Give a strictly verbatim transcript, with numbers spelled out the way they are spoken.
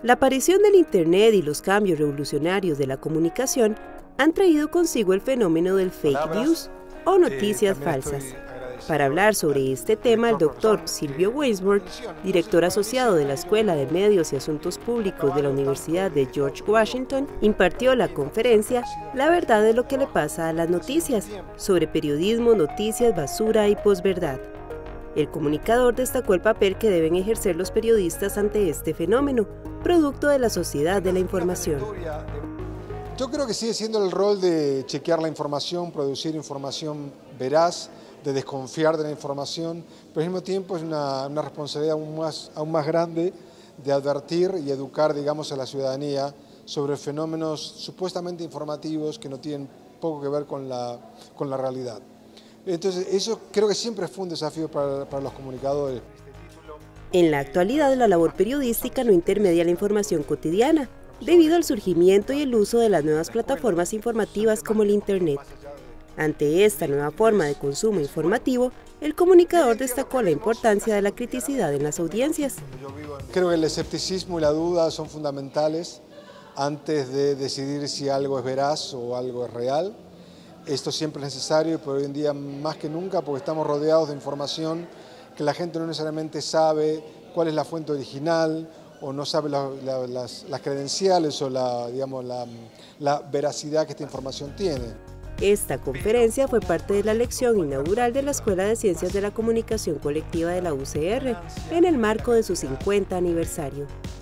La aparición del Internet y los cambios revolucionarios de la comunicación han traído consigo el fenómeno del fake news o noticias falsas. Para hablar sobre este tema, el doctor Silvio Wainsworth, director asociado de la Escuela de Medios y Asuntos Públicos de la Universidad de George Washington, impartió la conferencia La verdad de lo que le pasa a las noticias, sobre periodismo, noticias, basura y posverdad. El comunicador destacó el papel que deben ejercer los periodistas ante este fenómeno, producto de la sociedad de la información. Yo creo que sigue siendo el rol de chequear la información, producir información veraz, de desconfiar de la información, pero al mismo tiempo es una, una responsabilidad aún más, aún más grande de advertir y educar, digamos, a la ciudadanía sobre fenómenos supuestamente informativos que no tienen poco que ver con la, con la realidad. Entonces, eso creo que siempre fue un desafío para, para los comunicadores. En la actualidad, la labor periodística no intermedia la información cotidiana, debido al surgimiento y el uso de las nuevas plataformas informativas como el Internet. Ante esta nueva forma de consumo informativo, el comunicador destacó la importancia de la criticidad en las audiencias. Creo que el escepticismo y la duda son fundamentales antes de decidir si algo es veraz o algo es real. Esto siempre es necesario, pero hoy en día más que nunca, porque estamos rodeados de información que la gente no necesariamente sabe cuál es la fuente original o no sabe la, la, las, las credenciales o la, digamos, la, la veracidad que esta información tiene. Esta conferencia fue parte de la lección inaugural de la Escuela de Ciencias de la Comunicación Colectiva de la U C R en el marco de su cincuenta aniversario.